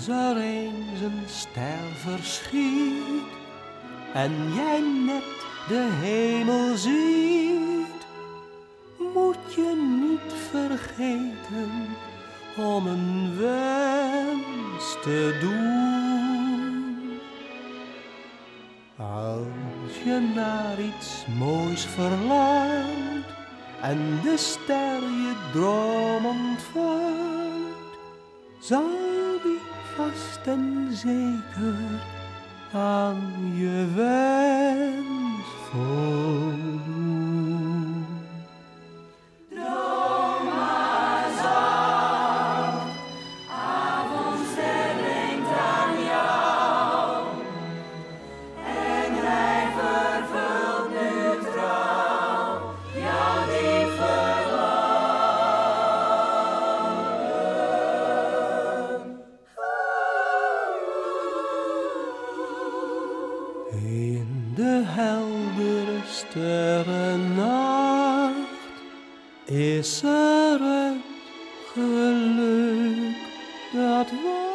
Als er eens een ster verschiet en jij net de hemel ziet, moet je niet vergeten om een wens te doen. Als je naar iets moois verlangt en de ster je droom ontvangt, zal die vast en zeker aan je wens voldoen. Droom maar zacht, avondster denkt aan jou, en hij vervult nu trouw jouw diep verlangen. In de heldere sterrennacht is er het geluk dat